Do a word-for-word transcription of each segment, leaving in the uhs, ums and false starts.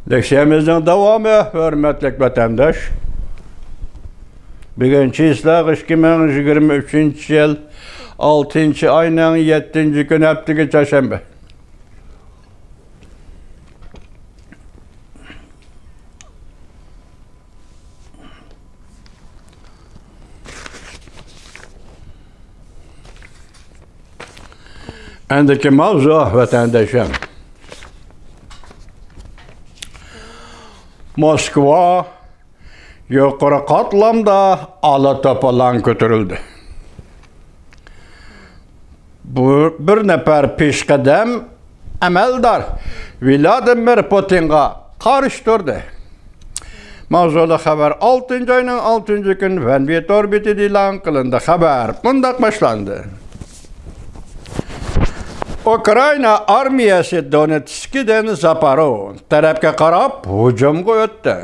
Leksiyamızın devamı, hürmetli vatandaş. Bugünkü islah iki bin yirmi üçüncü yıl altıncı ayının yedinci gün hafta çarşamba. Endeki mavzu vatandaşım. Moskva yukarı katlamda ala topalan götürüldü. Bu bir nefer peşkadem ameldar Vladimir Putin'a karıştırdı. Mavzulu haber altıncı ayının altıncı gün Venvit orbiti ilan kılındı. Haber bundak başlandı. Ukrayna armiyası Donetsk'den Zaporoj tarafga qarab hücumga o'tdi.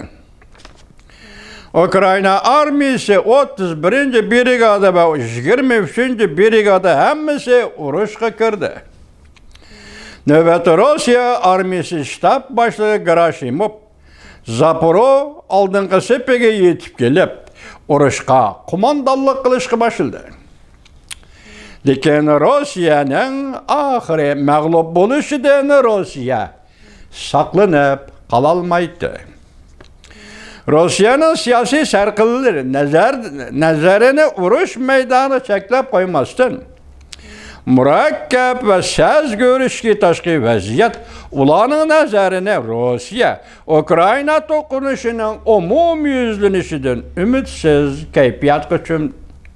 Ukrayna armiyasi o'ttiz birinci brigada va yigirma uchinchi brigada hammasi urushga kirdi. Navbatda Rossiya armiyasi shtab boshlig'i Gerashimov Zaporoj oldingi sepiga yetib kelib, urushga qo'mondonlik qilishga boshladi. Lekin Rossiyaning oxiri mag'lub bo'lishidan Rossiya saqlanib qola olmaydi. Rossiyaning siyosiy sarqillari nazar nazarini urush maydoni cheklab qo'ymasdan murakkab va saz ko'rishga tashqi vaziyat ularning nazarini Rossiya Ukraina to'qinishining umumyuzlanishidan umidsiz kayfiyatga cho'mdi.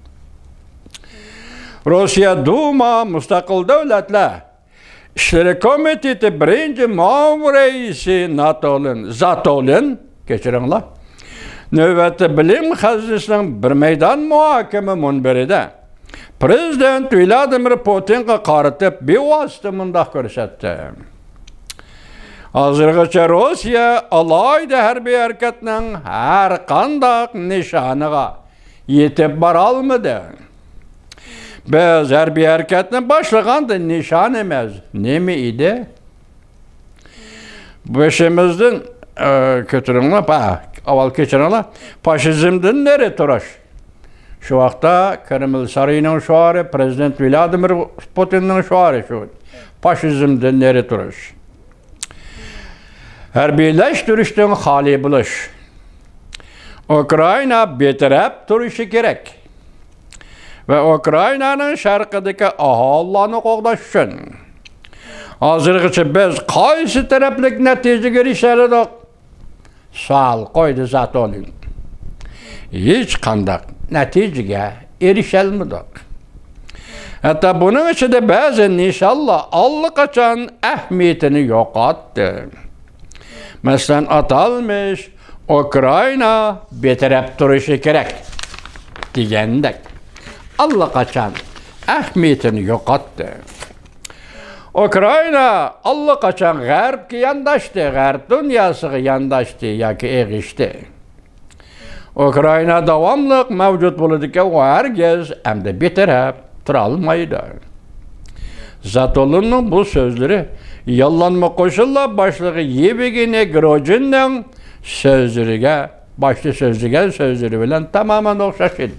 Rossiya Duma Mustaqil Davlatlar İşleri Komiteti birinci muavin reisi Natolin Zatolin kechiringlar. Navbatda bilim xazinasining bir maydon muhokama munbirida Prezident Vladimir Putinga qaratib bevosita mundaq ko'rsatdi. Hozirgacha Rossiya alayda harbiy harakatning har qanday nishoniga yetib bora olmadi. Biz harbiy harakatni boshlaganda nishon emas, nima edi? Boshimizdan ko'taringlar, avval kechiringlar, fashizmdan nari turish. Shu vaqtda Kreml sarayining shuari, Prezident Vladimir Putinning shuari shu. Fashizmdan nari turish. Harbiylaştirishdan xoli bo'lish. Ukrayna betaraf turishi kerak. Ve Ukrayna'nın sharqidagi aholilarni qo'g'dash uchun hozirgacha biz qaysi taraflik natijaga erishdik? Savol qo'ydi Zatolin. Hech qanday natijaga erisholmadik. Hatta buning ichida ba'zi nishonlar allaqachon ahamiyatini yo'qotdi. Masalan, atalmish Ukrayna betaraf turishi kerak degandek allaqachon ahamiyatini yo'qotdi. Ukrayna allaqachon g'arbga yondashdi, g'arb dunyosiga yondashdi yoki eg'ishdi. Ukrayna davomli mavjud bo'ladigan va hargiz hamda betaraf tura olmaydi. Zatolinning bu so'zlari yollanma qo'shinlar boshlig'i Yevgeniy Grojinning so'zlariga, boshqa so'zlagan so'zlari bilan tamoman o'xshash edi.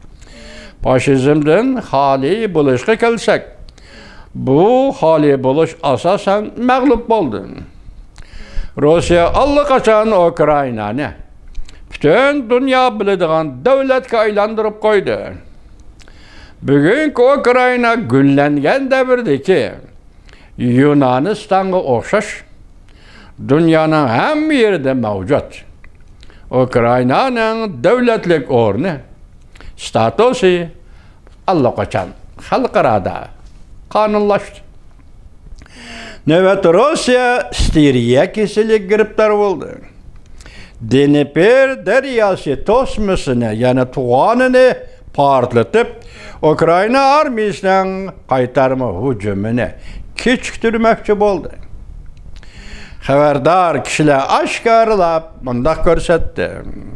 Faşizmden xoli bo'lishga kelsak, bu xoli bo'lish asosan mag'lub bo'ldi. Rossiya allaqachon Ukraynani butun dunyo biladigan davlatga aylantirib qo'ydi. Bugungi Ukrayna gullangan davrdagi Yunonistonga o'xshash dunyoning hamma yerida mavjud. Ukraynaning davlatlik o'rni statusi allaqachon xalqarada qonunlashdi. Navbatda Rossiya steriya kasallik giribtor bo'ldi. Dnepr daryosi to'smasini, ya'ni to'g'onini portlatib, Ukrayna armiyasining qaytarma hujumini kechiktirmoqchi bo'ldi. Xabardor kishilar oshkorlab bundaq ko'rsatdi.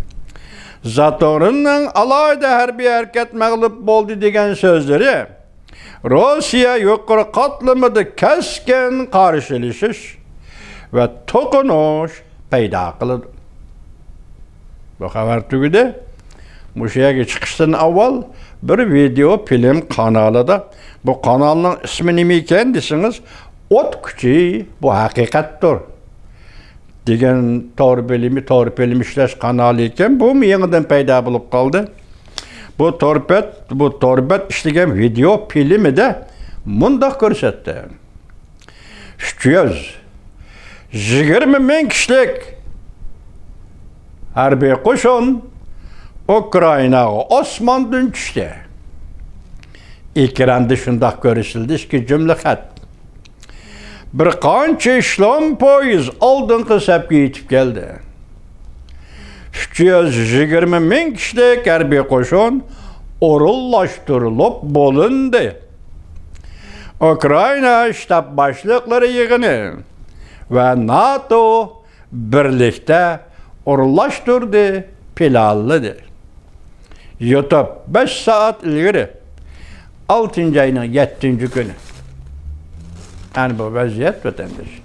Zatolinning alayda harbiy harakat mag'lub bo'ldi degan so'zlari Rossiya yuqori qatlamida keskin qarshilashish ve to'qinish payda kılıdı. Bu haber tügüde bu şeye çıkıştan avval bir video film kanalı da bu kanalın ismi neyken desiniz ot küçüğü bu hakikattir. Degen torpelimi torpelim işleş kanalı iken bu mu yeniden payda bulup kaldı? Bu torpet, bu torpet işlegen video filmi de mundaq görsetti. Üç yigirme ming kişilik harbiy qo'shin Ukraynaga osmondan tushdi. Ekranda shundoq ko'rsatildi ki jumla xat. Bir qancha islom poyiz oldingi safga yetib keldi. uch yuz yigirma ming kişilik harbiy qo'shin o'rinlashtirilib bo'lindi. Ukrayna shtab boshliqlari yig'ini ve NATO birlikte o'rinlashtirdi, planladı. YouTube besh saat ilgari oltinchi ayning yettinchi kuni. Yani bu vaziyet vatandaş.